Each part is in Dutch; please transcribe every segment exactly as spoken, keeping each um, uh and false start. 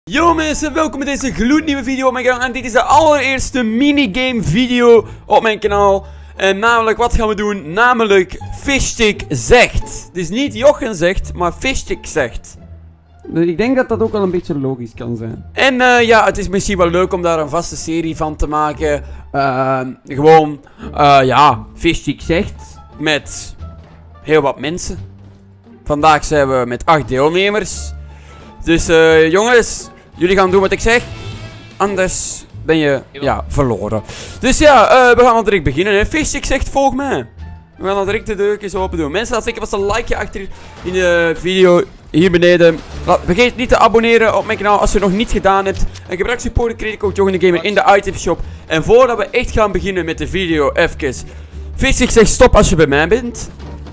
Yo mensen, welkom bij deze gloednieuwe video op mijn kanaal. En dit is de allereerste minigame video op mijn kanaal. En namelijk, wat gaan we doen? Namelijk, Fishstick zegt. Dus niet Jochen zegt, maar Fishstick zegt. Dus ik denk dat dat ook wel een beetje logisch kan zijn. En uh, ja, het is misschien wel leuk om daar een vaste serie van te maken. Uh, gewoon, uh, ja, Fishstick zegt. Met heel wat mensen. Vandaag zijn we met acht deelnemers. Dus uh, jongens, jullie gaan doen wat ik zeg. Anders ben je, ja, verloren. Dus ja, uh, we gaan al direct beginnen. Hè. Fishstick zegt, volg mij. We gaan al direct de deurtjes open doen. Mensen, laat zeker vast een likeje achter in de video hier beneden. Laat, vergeet niet te abonneren op mijn kanaal als je het nog niet gedaan hebt. En gebruik supportcode code Jochen de Gamer in de itemshop. En voordat we echt gaan beginnen met de video, even. Fishstick zegt stop als je bij mij bent.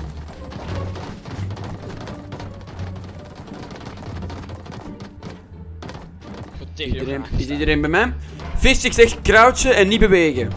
Iedereen, is iedereen bij mij? Fishstick zegt crouchen en niet bewegen.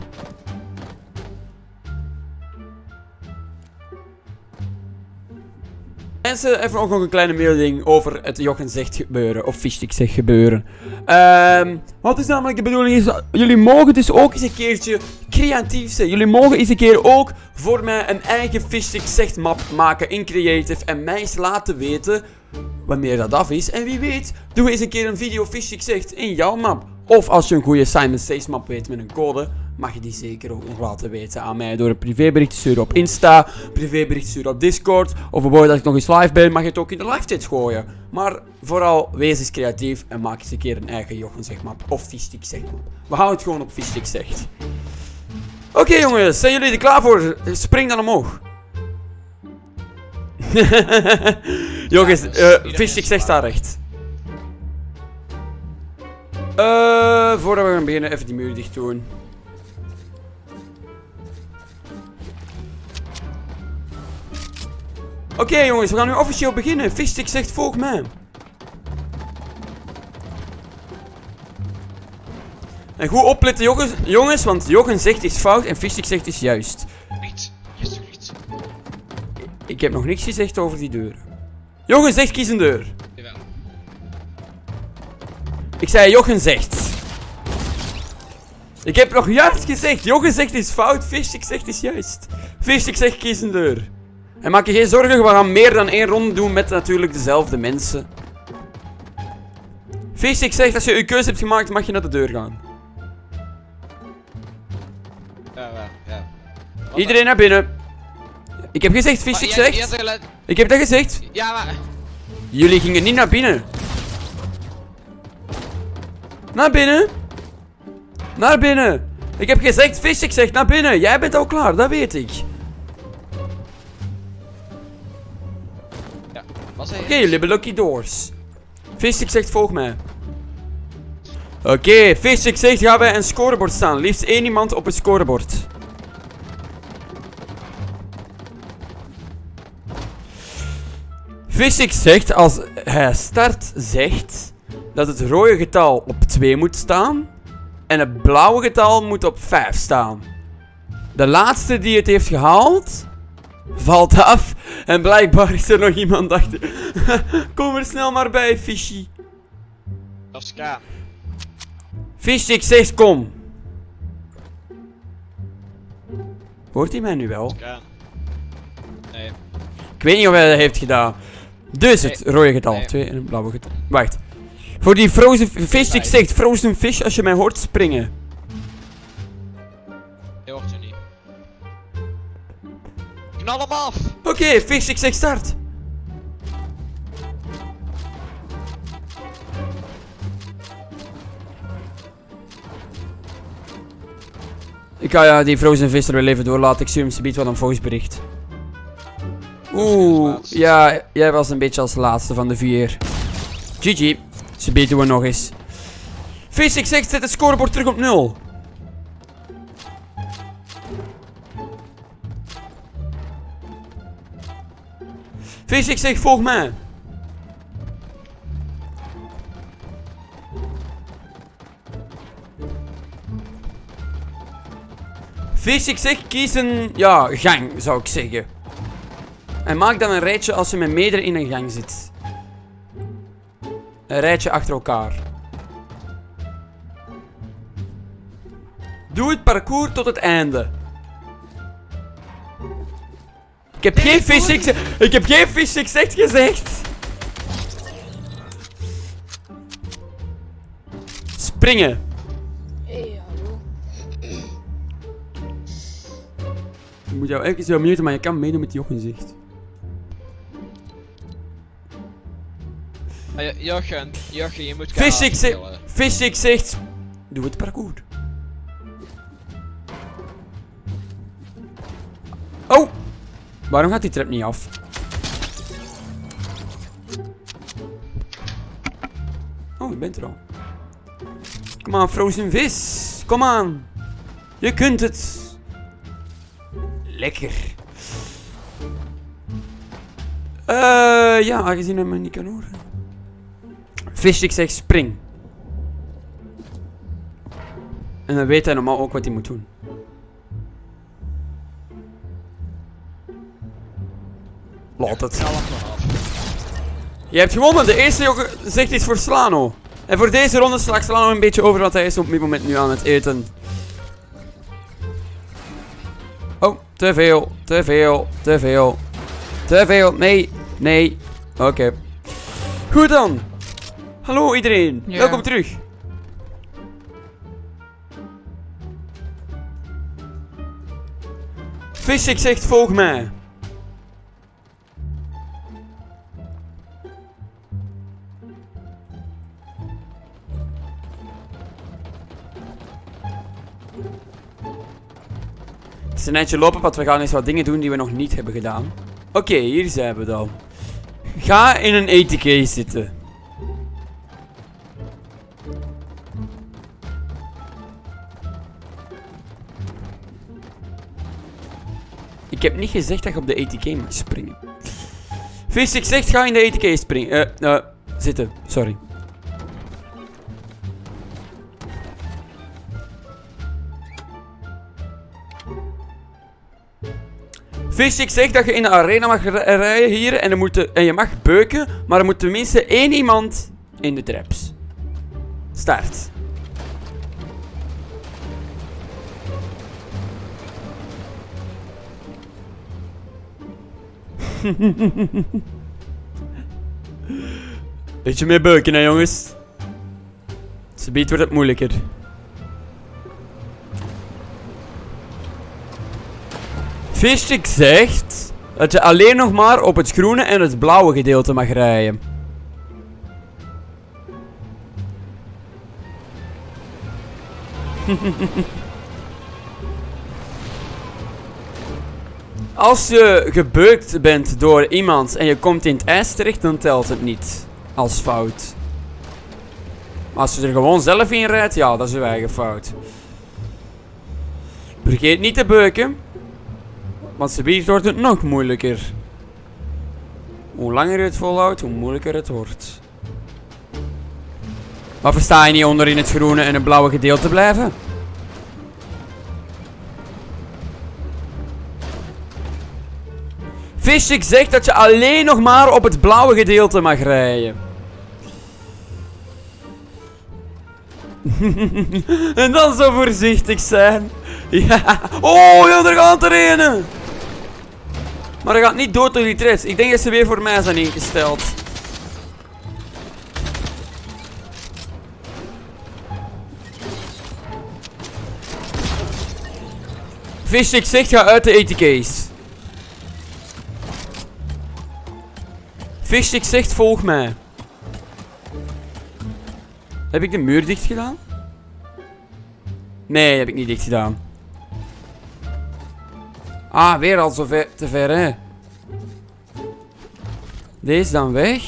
Mensen, even ook nog een kleine melding over het Jochen zegt gebeuren. Of Fishstick zegt gebeuren. Um, wat is namelijk de bedoeling is, jullie mogen dus ook eens een keertje creatief zijn. Jullie mogen eens een keer ook voor mij een eigen Fishstick zegt map maken in Creative. En mij eens laten weten wanneer dat af is. En wie weet, doen we eens een keer een video Fishstick zegt in jouw map. Of als je een goede Simon Says map weet met een code, mag je die zeker ook nog laten weten aan mij door een privébericht te sturen op Insta, privébericht te sturen op Discord. Of bijvoorbeeld als ik nog eens live ben, mag je het ook in de live chat gooien. Maar vooral, wees eens creatief en maak eens een keer een eigen Jochen zegt map of Fishstick zegt map. We houden het gewoon op Fishstick zegt. Oké okay, jongens, zijn jullie er klaar voor? Spring dan omhoog. Jongens, uh, Fishstick zegt daar recht. Uh, voordat we gaan beginnen, even die muur dicht doen. Oké okay, jongens, we gaan nu officieel beginnen. Fishstick zegt volg mij. En goed opletten jongens, jongens, want Jochen zegt is fout en Fishstick zegt is juist. Niet, alsjeblieft. Ik heb nog niks gezegd over die deur. Jochen zegt kies een deur. Jawel. Ik zei Jochen zegt. Ik heb nog juist gezegd. Jochen zegt is fout, Fishstick zegt is juist. Fishstick zegt kies een deur. En maak je geen zorgen, we gaan meer dan één ronde doen met natuurlijk dezelfde mensen. Fishstick zegt als je je keuze hebt gemaakt, mag je naar de deur gaan. Ja, ja, ja. Iedereen naar binnen. Ik heb gezegd, Fishstick zegt. Ik heb dat gezegd. Ja, maar... Jullie gingen niet naar binnen. Naar binnen. Naar binnen. Ik heb gezegd, Fishstick zegt naar binnen. Jij bent al klaar, dat weet ik. Ja, was hij? Oké, jullie hebben lucky doors. Fishstick zegt volg mij. Oké, okay, Fishstick zegt gaan wij een scorebord staan. Liefst één iemand op het scorebord. Fishstick zegt als hij start zegt dat het rode getal op twee moet staan. En het blauwe getal moet op vijf staan. De laatste die het heeft gehaald valt af. En blijkbaar is er nog iemand achter. Kom er snel maar bij, Fishy. Dat is K. Fishstick zegt kom. Hoort hij mij nu wel? K. Nee. Ik weet niet of hij dat heeft gedaan. Dus het Nee. rode getal. Nee. Twee en een blauwe getal. Wacht. Voor die frozen... Fishstick zegt frozen fish als je mij hoort springen. Je hoort je niet. Knal hem af! Oké, okay, Fishstick zegt start. Ik ga ja, die frozen fish er wel even doorlaten. Ik zie hem subiet wat een voicebericht. Oeh, ja, jij was een beetje als laatste van de vier. G G. Subiet doen we nog eens. Fishstick zegt zet het scorebord terug op nul. Fishstick zegt volg mij. Fishstick zegt kies een, ja, gang zou ik zeggen. En maak dan een rijtje als je met meerdere in een gang zit. Een rijtje achter elkaar. Doe het parcours tot het einde. Ik heb geen physics... Ik heb geen physics echt gezegd. Springen. Hey, hallo. Ik moet jou even zo muten, maar je kan meedoen met Jochen zegt. Ah, ja, Jochen, Jochen, je moet Physics zegt... spelen. Physics zegt... Doe het parcours. Oh! Waarom gaat die trap niet af? Oh, je bent er al. Kom aan, frozen vis. Kom aan. Je kunt het. Lekker. Eh, uh, ja, aangezien hij me niet kan horen. Fish, ik zeg spring. En dan weet hij normaal ook wat hij moet doen. Laat het. Knal hem gewoon af. Je hebt gewonnen. De eerste Jochen zegt iets voor Slano. En voor deze ronde slaagt Slano een beetje over, want hij is op dit moment nu aan het eten. Oh, te veel, te veel, te veel. Te veel, nee, nee. Oké. Okay. Goed dan. Hallo iedereen, Ja. welkom terug. Fishik zegt volg mij. Het is een eindje lopen, want we gaan eens wat dingen doen die we nog niet hebben gedaan. Oké, okay, hier zijn we dan. Ga in een A T K zitten. Ik heb niet gezegd dat je op de A T K mag springen. Fishik zegt ga in de A T K springen. Eh, uh, uh, zitten, sorry. Fishik zegt dat je in de arena mag rijden hier en, er moet, en je mag beuken, maar er moet tenminste één iemand in de traps. Start. Beetje meer beuken, hè jongens. Zometeen wordt het moeilijker. Fishik zegt dat je alleen nog maar op het groene en het blauwe gedeelte mag rijden. Als je gebeukt bent door iemand en je komt in het ijs terecht, dan telt het niet als fout. Maar als je er gewoon zelf in rijdt, ja, dat is je eigen fout. Vergeet niet te beuken. Want zometeen wordt het nog moeilijker. Hoe langer je het volhoudt, hoe moeilijker het wordt. Maar versta je niet onder in het groene en het blauwe gedeelte blijven? Fishik zegt dat je alleen nog maar op het blauwe gedeelte mag rijden. En dan zo voorzichtig zijn. Ja. Oh, ja, daar gaat er een. Maar hij gaat niet dood door die threads. Ik denk dat ze weer voor mij zijn ingesteld. Fishik zegt ga uit de A T K's. Fishik zegt volg mij. Heb ik de muur dicht gedaan? Nee, heb ik niet dicht gedaan. Ah, weer al zo ver, te ver, hè. Deze dan weg.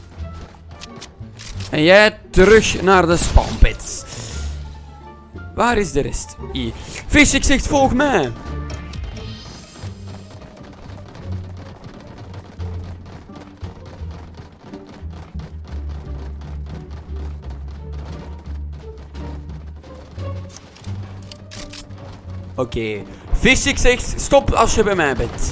En jij terug naar de spawnpits. Waar is de rest? Hier. Fishik zegt volg mij. Oké. Okay. Fishik zegt stop als je bij mij bent.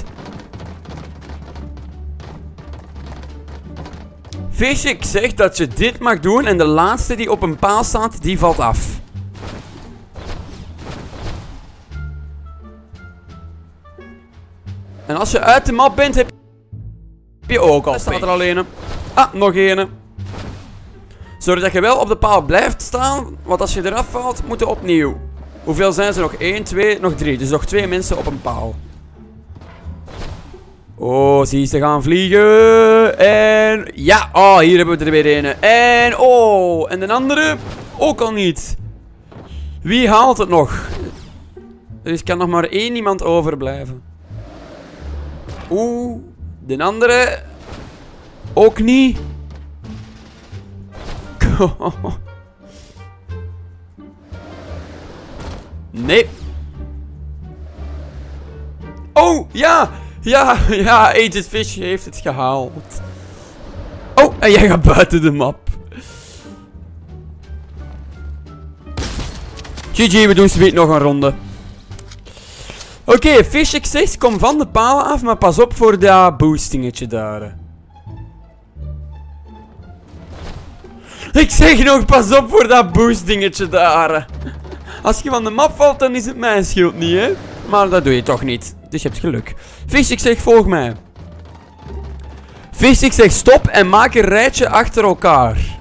Fishik zegt dat je dit mag doen en de laatste die op een paal staat, die valt af. En als je uit de map bent, heb je ook al. Er staat er al een. Ah, nog een. Zorg dat je wel op de paal blijft staan, want als je eraf valt, moet je opnieuw. Hoeveel zijn ze nog? één, twee, nog drie. Dus nog twee mensen op een paal. Oh, zie ze gaan vliegen. En ja, oh, hier hebben we er weer een. En oh, en de andere ook al niet. Wie haalt het nog? Er kan nog maar één iemand overblijven. Oeh, de andere ook niet. Nee. Oh, ja. Ja, ja, Agent Fish heeft het gehaald. Oh, en jij gaat buiten de map. G G, we doen zometeen nog een ronde. Oké, okay, Fish, ik zeg, kom van de palen af, maar pas op voor dat boostingetje daar. Ik zeg nog, pas op voor dat boostingetje daar. Als je van de map valt, dan is het mijn schuld niet, hè. Maar dat doe je toch niet. Dus je hebt geluk. Fish, ik zeg, volg mij. Fish, ik zeg, stop en maak een rijtje achter elkaar.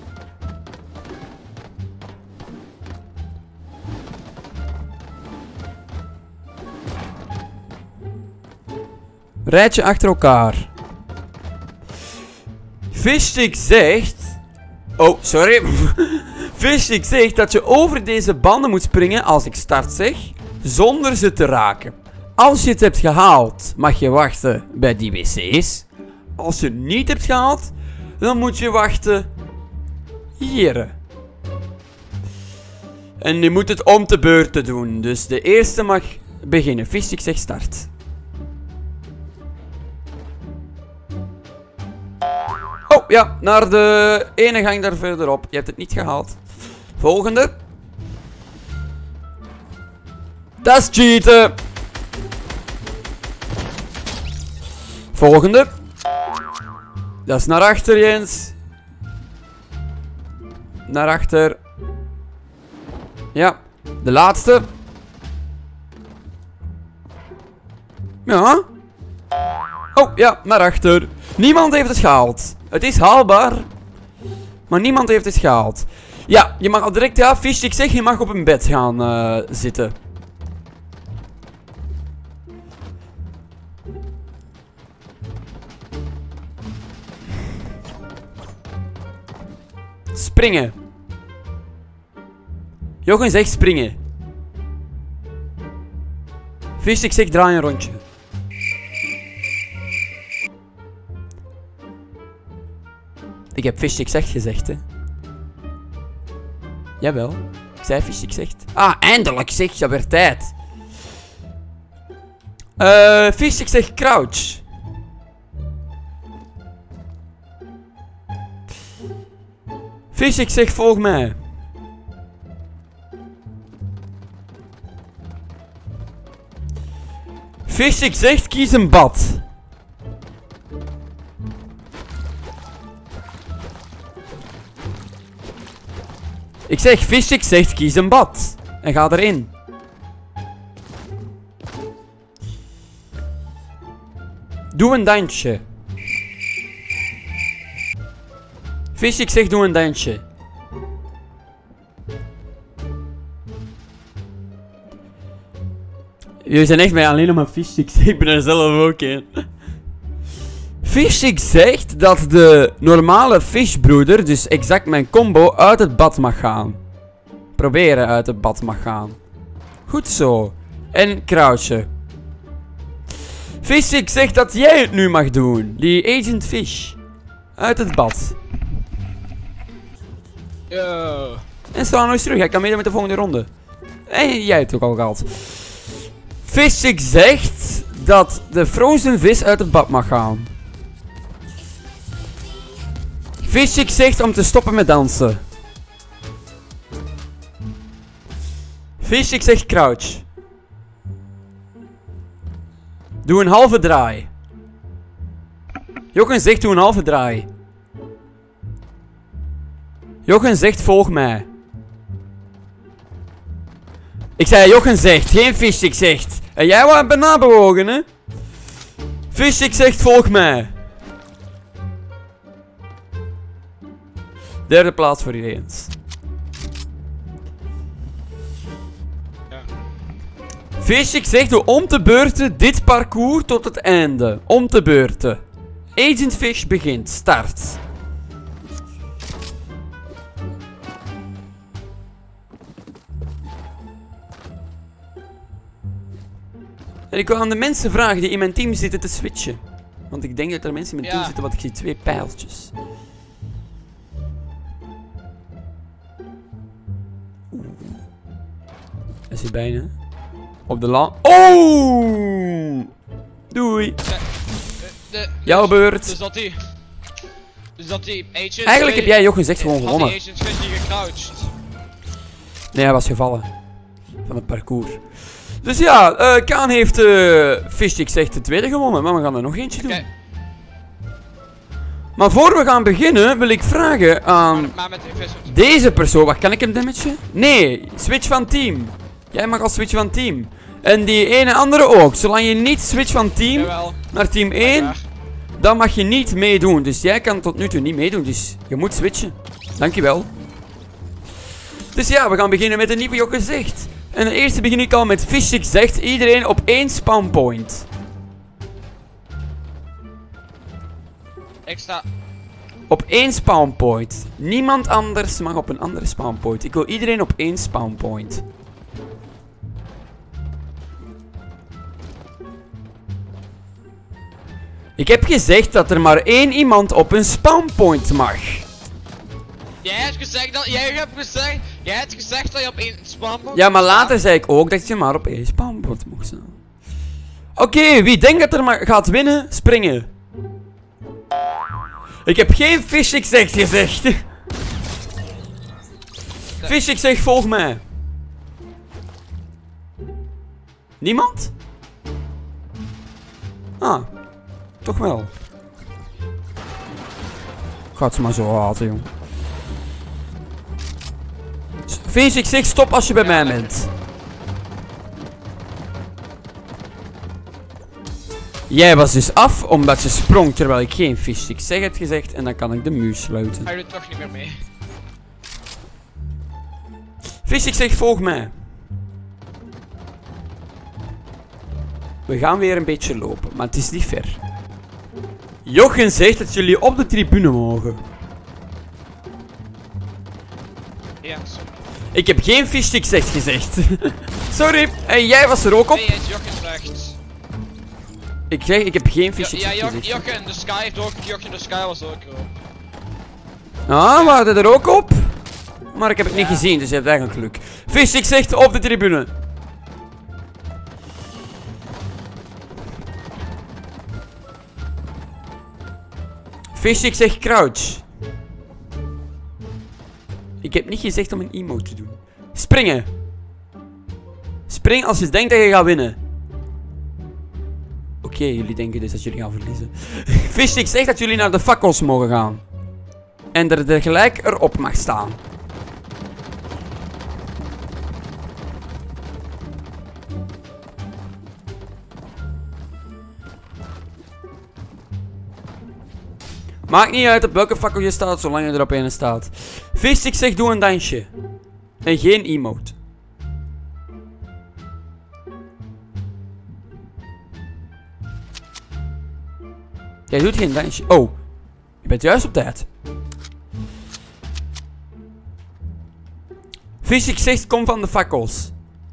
Rijtje achter elkaar. Fishstick zegt... Oh, sorry. Fishstick zegt dat je over deze banden moet springen als ik start zeg, zonder ze te raken. Als je het hebt gehaald, mag je wachten bij die wc's. Als je het niet hebt gehaald, dan moet je wachten hier. En je moet het om de beurt te doen. Dus de eerste mag beginnen. Fishstick zegt start. Oh, ja, naar de ene gang daar verderop. Je hebt het niet gehaald. Volgende. Dat is cheaten. Volgende. Dat is naar achter, Jens. Naar achter. Ja, de laatste. Ja. Oh, ja, naar achter. Niemand heeft het gehaald. Het is haalbaar. Maar niemand heeft het gehaald. Ja, je mag al direct... Ja, Fish, ik zeg, je mag op een bed gaan uh, zitten. Springen. Jochen zegt springen. Fish, ik zeg draai een rondje. Ik heb Fish, ik zeg gezegd, hè. Jawel. Ik zei Fish, ik zeg. Ah, eindelijk zeg, dat werd tijd. Eh, uh, Fish, ik zeg crouch. Fish, ik zeg volg mij. Fish, ik zeg kies een bad. Ik zeg Fish, ik zeg kies een bad. En ga erin. Doe een dansje. Fish, ik zeg doe een dansje. Jullie zijn echt mij alleen nog maar Fish, ik zeg, ik ben er zelf ook in. Fishstick zegt dat de normale fishbroeder, dus exact mijn combo, uit het bad mag gaan. Proberen uit het bad mag gaan. Goed zo. En crouchen. Fishstick zegt dat jij het nu mag doen. Die Agent Fish. Uit het bad. Yo. En sta nog eens terug, hij kan meedoen met de volgende ronde. En jij hebt het ook al gehad. Fishstick zegt dat de frozen vis uit het bad mag gaan. Fishstick zegt om te stoppen met dansen. Fishstick zegt crouch. Doe een halve draai. Jochen zegt doe een halve draai. Jochen zegt volg mij. Ik zei Jochen zegt, geen Fishstick zegt. En jij wou bijna bewogen, hè? Fishik zegt volg mij. Derde plaats voor Jens. Ja. Fishik zegt doe om te beurten dit parcours tot het einde. Om te beurten. Agent Fish begint. Start. En ik wil aan de mensen vragen die in mijn team zitten te switchen. Want ik denk dat er mensen in mijn Ja. team zitten, want ik zie twee pijltjes. Oeh. Dat is hier bijna. Op de la... Oh! Doei. De, de, Jouw beurt. Dus dat die... Dus dat die agent... Eigenlijk heb jij Jochen zegt gewoon Had gewonnen. die agent Fish niet gecrouched. Nee, hij was gevallen. Van het parcours. Dus ja, eh Kaan heeft uh, Fishik zegt de tweede gewonnen, maar we gaan er nog eentje doen. Kijk. Maar voor we gaan beginnen wil ik vragen aan Maar met de vis... deze persoon. Wacht, kan ik hem damagen? Nee, switch van team. Jij mag al switch van team. En die ene andere ook. Zolang je niet switch van team Jawel. naar team één, dan mag je niet meedoen. Dus jij kan tot nu toe niet meedoen, dus je moet switchen. Dankjewel. Dus ja, we gaan beginnen met een nieuwe Jokke zegt. En de eerste begin ik al met Fishik zegt iedereen op één spawnpoint. Ik sta... Op één spawnpoint. Niemand anders mag op een andere spawnpoint. Ik wil iedereen op één spawnpoint. Ik heb gezegd dat er maar één iemand op een spawnpoint mag. Jij hebt gezegd dat... Jij hebt gezegd... Jij hebt gezegd dat je op één spawnpoint... Ja, maar later zei ik ook dat je maar op één spawnpoint mocht staan. Oké, okay, wie denkt dat er maar gaat winnen, springen. Ik heb geen Fishik zegt gezegd. Fishik zegt volg mij. Niemand? Ah, toch wel. Gaat ze maar zo laten, jong. Fishik zegt stop als je bij mij bent. Jij was dus af omdat je sprong terwijl ik geen Fishik zeg heb gezegd en dan kan ik de muur sluiten. Hij doet toch niet meer mee. Fishik zegt volg mij. We gaan weer een beetje lopen, maar het is niet ver. Jochen zegt dat jullie op de tribune mogen. Ja, sorry. Ik heb geen Fishik zegt gezegd. Sorry, en jij was er ook op. Nee, hij is Jochen slecht. Ik zeg, ik heb geen Ja, Fishik ja zegt Jochen, gezegd. Jochen in de Sky heeft ook... Jochen in de Sky was ook erop. Ah, we hadden er ook op. Maar ik heb het niet Ja. gezien, dus je hebt eigenlijk geluk. Fishik zegt op de tribune. Fishik zegt crouch. Ik heb niet gezegd om een emote te doen. Springen. Spring als je denkt dat je gaat winnen. Oké, okay, jullie denken dus dat jullie gaan verliezen. Fishik zegt dat jullie naar de fakkels mogen gaan. En er er gelijk erop mag staan. Maakt niet uit op welke fakkel je staat, zolang je er op een staat. Fishik zegt doe een dansje. En geen emote. Jij doet geen dansje. Oh, je bent juist op tijd. Fishik zegt kom van de fakkels.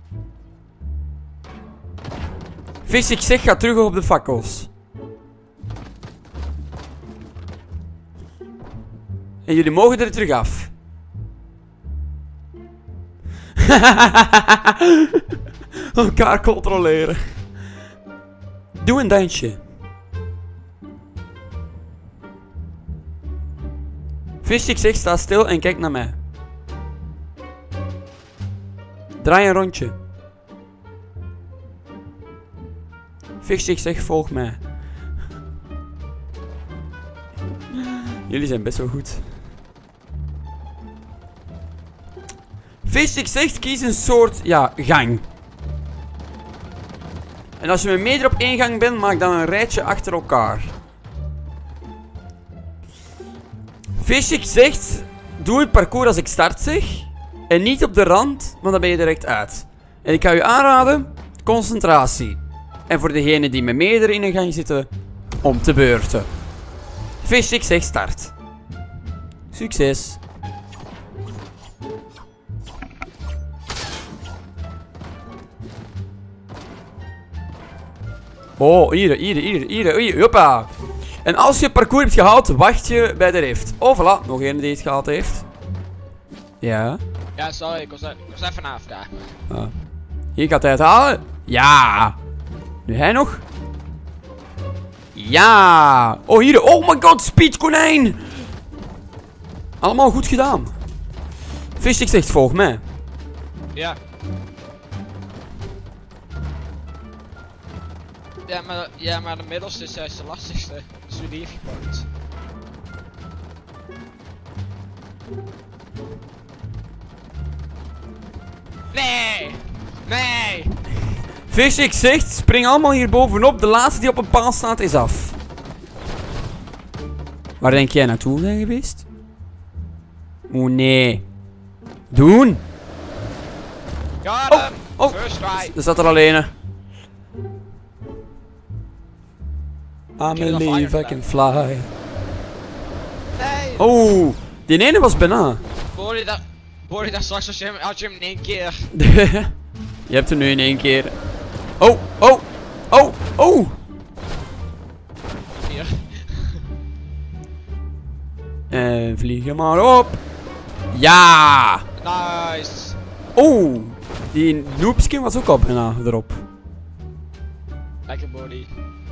Fishik zegt ga terug op de fakkels. En jullie mogen er terug af. Elkaar controleren. Doe een dansje. Fishik zegt sta stil en kijk naar mij. Draai een rondje. Fishik zegt volg mij. Jullie zijn best wel goed. Fishik zegt kies een soort, ja, gang. En als je met meerdere op één gang bent, maak dan een rijtje achter elkaar. Fishik zegt, doe het parcours als ik start zeg. En niet op de rand, want dan ben je direct uit. En ik ga u aanraden, concentratie. En voor degenen die met meerdere in een gang zitten, om te beurten. Fishik zegt start. Succes. Oh, hier, hier, hier, hier, hier, hoppa. En als je het parcours hebt gehaald, wacht je bij de rift. Oh, voilà, nog een die het gehaald heeft. Ja. Ja, sorry, ik was, ik was even naar A F K. Ah. Hier gaat hij het halen. Ja. Nu hij nog. Ja. Oh, hier. Oh my god, speed konijn. Allemaal goed gedaan. Fishik zegt, volg mij. Ja. Ja, maar, ja, maar de middelste is juist de lastigste. Dus wie die heeft gepakt. Nee! Nee! Fishik zegt, spring allemaal hier bovenop. De laatste die op een paal staat is af. Waar denk jij naartoe zijn geweest? Oeh, nee. Doen! Got Oh, him! oh. First try! Er staat er alleen. I'm Ik heb a nog leaf, I fire can fly. Nee! Oh, die ene was bijna. Boor je dat... Boor je dat straks als je hem, had je hem in één keer. Je hebt hem nu in één keer. Oh, oh, oh, oh. Hier. En vlieg je maar op. Ja. Nice! Oh, die noobskin was ook al bijna erop. Lekker body.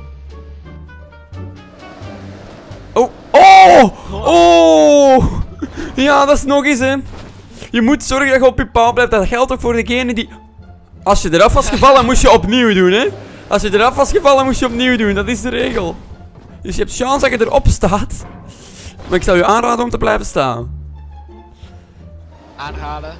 Oh, oh, oh. Ja, dat is nog eens, hè. Je moet zorgen dat je op je paal blijft. Dat geldt ook voor degene die... Als je eraf was gevallen, moest je opnieuw doen, hè. Als je eraf was gevallen, moest je opnieuw doen. Dat is de regel. Dus je hebt chance dat je erop staat. Maar ik zou je aanraden om te blijven staan. Aanhalen.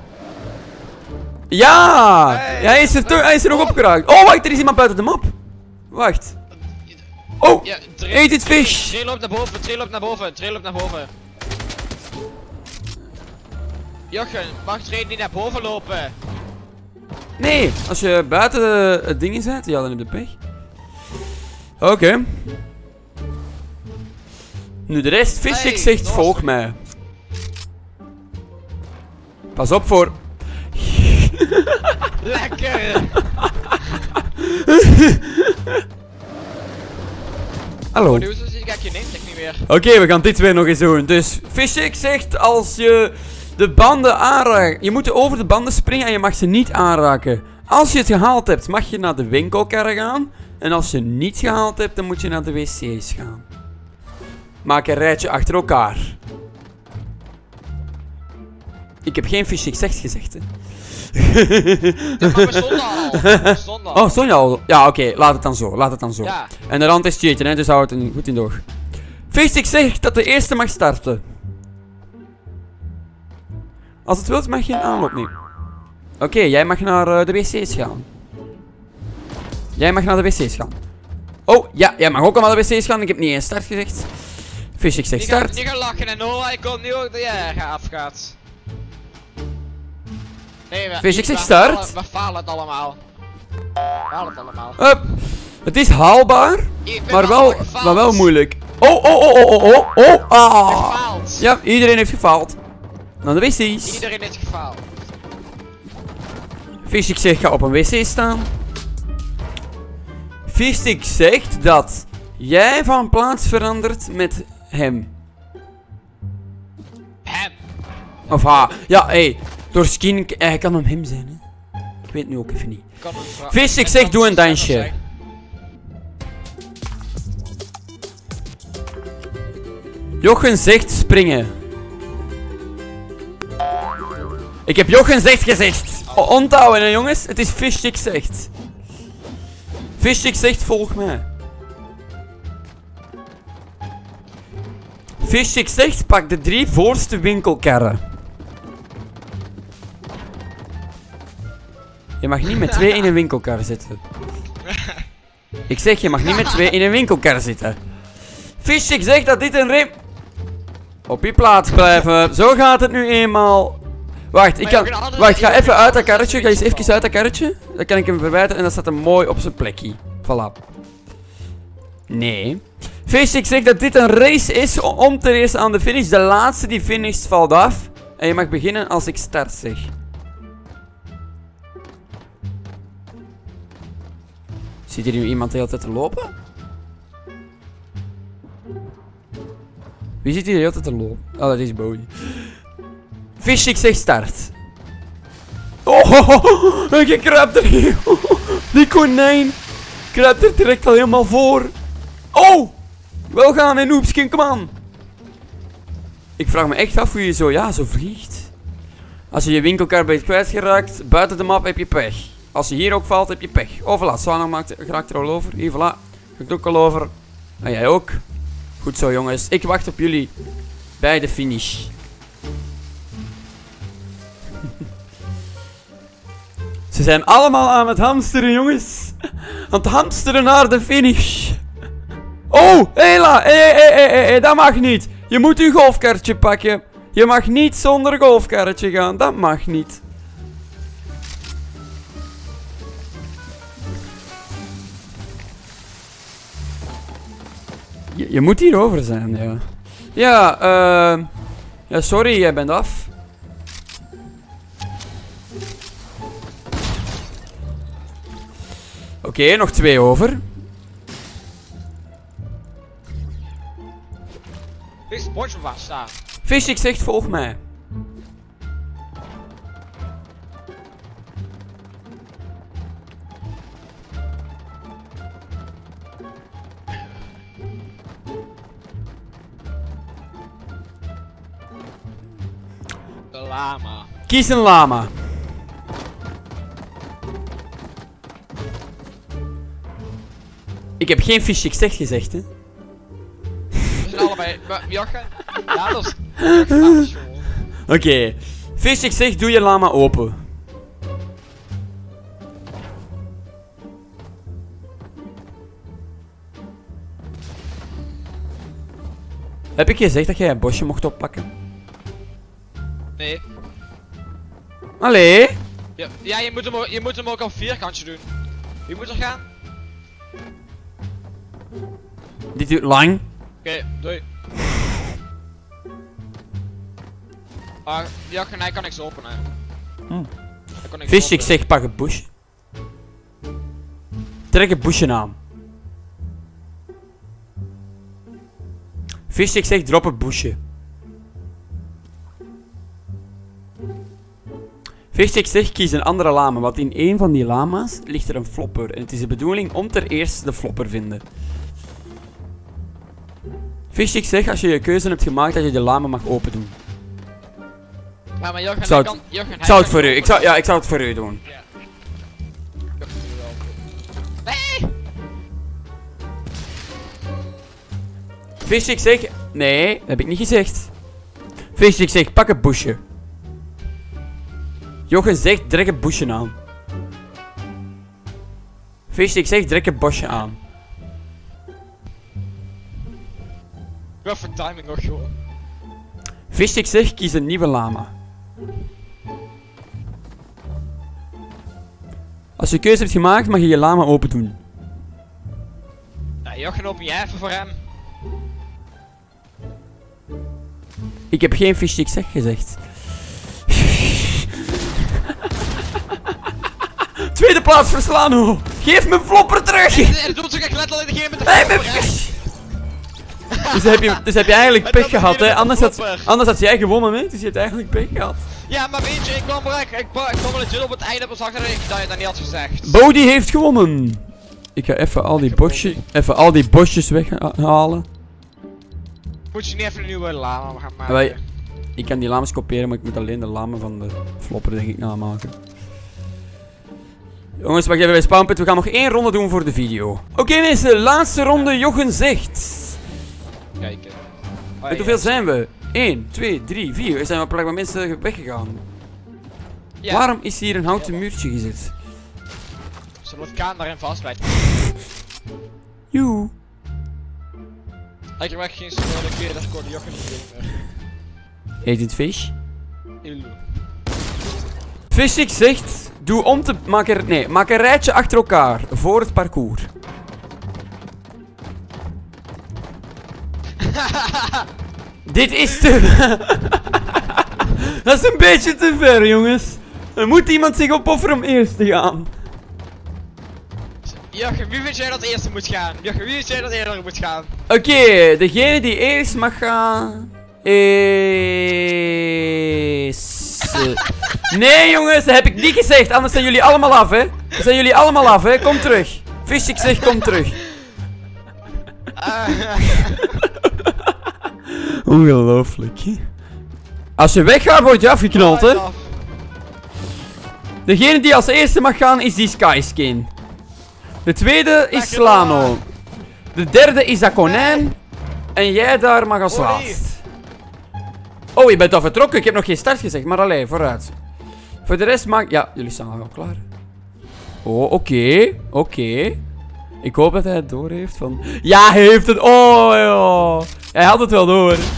Ja! Hey. Ja, hij is er, to- hij is er nog opgeraakt. Oh, wacht, er is iemand buiten de map. Wacht. Oh, Ja, eet dit fish. Trail loopt naar boven, trail loopt naar boven, trail loopt naar boven. Jochen, mag trail niet naar boven lopen? Nee, als je buiten de, het ding bent, ja, dan heb je pech. Oké. Okay. Nu de rest, Fishik Hey, zegt, los. volg mij. Pas op voor... Lekker! Hallo. Oh, nu is het, ik kijk je neemt ik niet meer. Oké, okay, we gaan dit weer nog eens doen. Dus Fishik zegt, als je de banden aanraakt... Je moet over de banden springen en je mag ze niet aanraken. Als je het gehaald hebt, mag je naar de winkelkarren gaan. En als je niet gehaald hebt, dan moet je naar de wc's gaan. Maak een rijtje achter elkaar. Ik heb geen Fishik zegt gezegd, hè. Ja, maar we stonden al. We stonden al. Oh, stond je al? Ja, oké, okay, laat het dan zo, laat het dan zo. Ja. En de rand is cheaten, hè, dus hou het in, goed in door. Fishik zegt dat de eerste mag starten. Als het wilt, mag je een aanloop nemen. Oké, okay, jij mag naar uh, de wc's gaan. Jij mag naar de wc's gaan. Oh, ja, jij mag ook al naar de wc's gaan. Ik heb niet eens start gezegd. Fishik zegt Die gaat start. niet gaan lachen en Noah, ik kon nu ook dat jij er afgaat. Nee, we, Fishik we zegt start. falen- We falen het allemaal. We falen het allemaal. Hup. Het is haalbaar, Ik ben maar allemaal wel, gefaald. maar wel moeilijk. Oh, oh, oh, oh, oh, oh, oh, ah. Gefaald. Ja, iedereen heeft gefaald. Naar de wc's. Iedereen heeft gefaald. Fishik zegt, ga op een wc staan. Fishik zegt dat jij van plaats verandert met hem. Hem. Of haar. Ja, hé. Hey, door skin, hij kan hem hem zijn, hè. Ik weet nu ook even niet. Kan een vrouw- Fishik het zegt, kan doe een sneller dansje. zijn. Jochen zegt springen. Ik heb Jochen zegt gezegd. O- Onthouden, hè, jongens. Het is Fishik zegt. Fishik zegt, volg mij. Fishik zegt, pak de drie voorste winkelkarren. Je mag niet met twee in een winkelkar zitten. Ik zeg, je mag niet met twee in een winkelkar zitten. Fishstick zegt dat dit een rem... Op je plaats blijven. Zo gaat het nu eenmaal. Wacht, ik kan... Wacht, ga even uit dat karretje. Ga eens even uit dat karretje. Dan kan ik hem verwijderen en dan staat hem mooi op zijn plekje. Voilà. Nee. Fishstick zegt dat dit een race is om te racen aan de finish. De laatste die finisht valt af. En je mag beginnen als ik start zeg. Ziet hier nu iemand de hele tijd te lopen? Wie zit hier de hele tijd te lopen? Oh, dat is Bodie. Fishstick zegt start. Oh, ik kruipt er hier. Die konijn kruipt er direct al helemaal voor. Oh! Wel gaan, hè, noobskin, kom aan. Ik vraag me echt af hoe je zo, ja, zo vliegt. Als je je winkelkar bent kwijtgeraakt, buiten de map heb je pech. Als je hier ook valt, heb je pech. Oh, voilà, Swana maakt, raakt er al over. Hier, voilà. Gaat ook al over. En jij ook. Goed zo, jongens. Ik wacht op jullie bij de finish. Ze zijn allemaal aan het hamsteren, jongens. Aan het hamsteren naar de finish. Oh, Hela. Hé, hé, hé, hé, dat mag niet. Je moet je golfkarretje pakken. Je mag niet zonder golfkarretje gaan. Dat mag niet. Je, je moet hierover zijn, ja. Ja, eh... Uh, ja, sorry, jij bent af. Oké, okay, nog twee over. Dit is het bordje waar staat. Fishstick zegt volg mij. De lama. Kies een lama. Ik heb geen Fishstick zegt gezegd, hè. We zijn allebei... Jochen? Ja, dat is... Jochen, Oké. Okay. Fishstick zegt doe je lama open. Heb ik gezegd dat jij een bosje mocht oppakken? Nee. Allee? Ja, ja je, moet hem, ook- je moet hem ook op vierkantje doen. Wie moet er gaan? Dit duurt lang. Oké, okay, doei. Ah, Jochen, hij kan niks openen. Hm. Hij kan niks Fishstick openen. zegt pak het busje. Trek het busje aan. Fishstick zegt drop het busje. Fishstick zegt kies een andere lama, want in één van die lama's ligt er een flopper. En het is de bedoeling om ter eerste de flopper vinden. Fishstick zegt als je je keuze hebt gemaakt dat je de lama mag open doen. Ja, maar Jochen, Zou hij het- kan... Jochen, Ik zou het voor u, ik zou, ja, ik zou het voor u doen. Nee! Fishstick zegt, nee, dat heb ik niet gezegd. Fishstick zegt pak het busje. Jochen zegt trek het busje aan. Fishstick zegt trek het bosje aan. Wat voor timing nog, joh. Fishstick zegt kies een nieuwe lama. Als je keuze hebt gemaakt mag je je lama open doen. Ja, Jochen, open jij even voor hem. Ik heb geen Fishstick zeg gezegd. Tweede plaats voor Slano. Geef mijn flopper terug. En doet zich echt letterlijk degene met de Hey, mijn flopper, hè. fish. Dus heb je, dus heb je eigenlijk Het pech was gehad, hier hè? met de Anders had, flopper. anders had jij gewonnen, hè? Dus je hebt eigenlijk pech gehad. Ja, maar weet je, ik kwam weg. Ik, pa- ik kwam legit op het einde pas achter dat je dat niet had gezegd. Bodie heeft gewonnen. Ik ga even al die bosjes, even al die bosjes weghalen. Moet je niet even een nieuwe lama gaan maken? Wij- Ik kan die lamas kopiëren, maar ik moet alleen de lama van de flopper denk ik namaken. Jongens, wacht even bij Spawnpit. We gaan nog één ronde doen voor de video. Oké okay, mensen, laatste ronde. Jochen zegt. Kijken. Met hoeveel zijn we? één, twee, drie, vier. Er zijn wel blijkbaar mensen weggegaan. Ja. Waarom is hier een houten muurtje gezet? Zullen we het kaan daarin vastbijten? Joe. Ik heb echt geen snelle keer, dat scoorde Jochen niet meer. Heet het vis? Ilu. Fishik zegt, doe om te... Maak er, nee, maak een rijtje achter elkaar voor het parcours. Dit is te... Dat is een beetje te ver, jongens. Er moet iemand zich opofferen om eerst te gaan. Jochen, wie vind jij dat eerste moet gaan? Jochen, wie vind jij dat eerder moet gaan? Oké, okay, degene die eerst mag gaan... Is... Nee jongens, dat heb ik niet gezegd, anders zijn jullie allemaal af, hè. Dan zijn jullie allemaal af, hè. Kom terug. Fishik zegt, kom terug. Ongelooflijk. Als je weggaat, word je afgeknald, hè. Degene die als eerste mag gaan, is die Skyskin. De tweede is Slano. De derde is dat konijn. En jij daar mag als laatst. Oh, je bent al vertrokken. Ik heb nog geen start gezegd, maar allee, vooruit. Voor de rest maak... Ja, jullie staan al klaar. Oh, oké. Okay, oké. Okay. Ik hoop dat hij het door heeft van... Ja, hij heeft het... Oh, joh. Hij had het wel door. Ik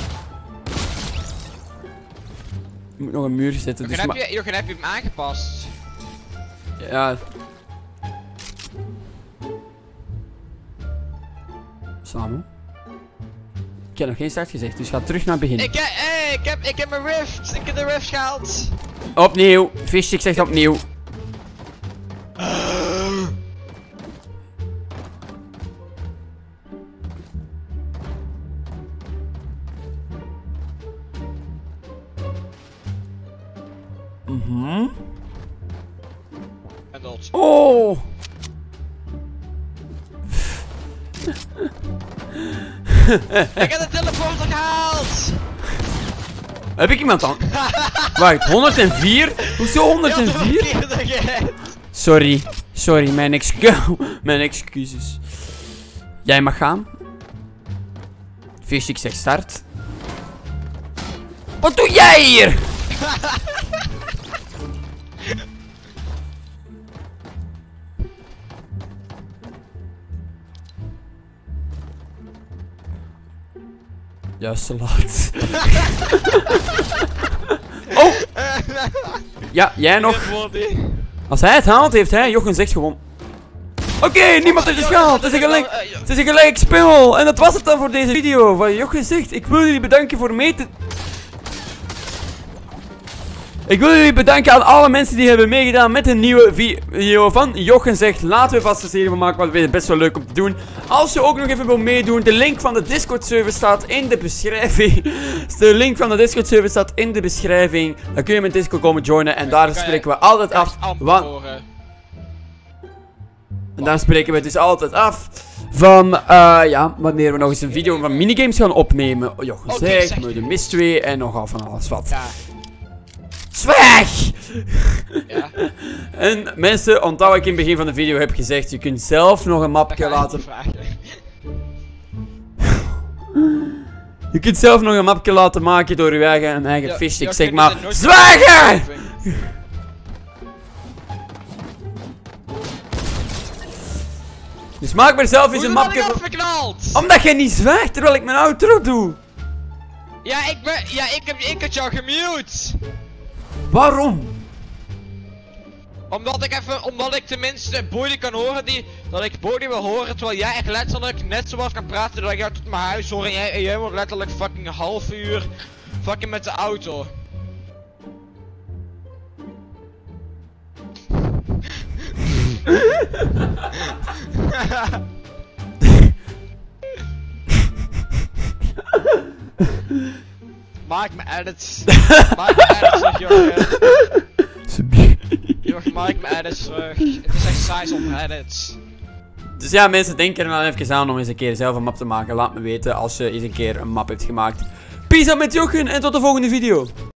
moet nog een muur zetten. Jochen, Dus heb, je, Jochen, heb je hem aangepast? Ja. Samu? Ik heb nog geen start gezegd, dus ga terug naar het begin. Ik, hey, ik, heb, ik heb mijn rift. Ik heb de rift gehaald. Opnieuw. Fishik zegt opnieuw. Mhm. En dat. Oh! Ik heb de teleporter gehaald! Heb ik iemand aan? Wacht, honderdvier? Hoezo honderdvier? Ja, Sorry, sorry, mijn, excu mijn excuses. Jij mag gaan. Fishik zegt start. Wat doe jij hier? Juist te laat. Oh! Ja, jij nog. Als hij het haalt, heeft hij Jochen zegt gewoon. Oké, okay, niemand heeft het gehaald. Het is een gelijk, het is een gelijk spel. En dat was het dan voor deze video. Van Jochen zegt, ik wil jullie bedanken voor mee te... Ik wil jullie bedanken aan alle mensen die hebben meegedaan met een nieuwe video van Jochen zegt. Laten we vast een serie van maken, want we vinden het best wel leuk om te doen. Als je ook nog even wil meedoen, de link van de Discord server staat in de beschrijving. De link van de Discord server staat in de beschrijving. Dan kun je met Discord komen joinen en daar spreken we altijd af. En daar spreken we dus altijd af van, uh, ja, wanneer we nog eens een video van minigames gaan opnemen. Jochen zegt, Murder Mystery en nogal van alles wat. Ja. Zwijg! Ja. En mensen, onthoud wat ik in het begin van de video heb gezegd. Je kunt zelf nog een mapje laten... Je kunt zelf nog een mapje laten maken door je eigen, een eigen ja, fishstick, ja, zeg maar. nooit... Zwijgen! Dus maak maar zelf eens een mapje... Omdat jij niet zwijgt terwijl ik mijn outro doe. Ja, ik ben... Ja, ik heb, ik heb jou gemute. Waarom? Omdat ik even, omdat ik tenminste Bodie kan horen die, dat ik Bodie wil horen terwijl jij echt letterlijk net zoals kan praten dat ik jou tot mijn huis hoor en jij, en jij wordt letterlijk fucking een half uur fucking met de auto. Maak me edits. Maak me edits terug, Jochen. Jochen, maak me edits terug. Het is echt saai zonder edits. Dus ja, mensen, denk er maar even aan om eens een keer zelf een map te maken. Laat me weten als je eens een keer een map hebt gemaakt. Peace out met Jochen en tot de volgende video.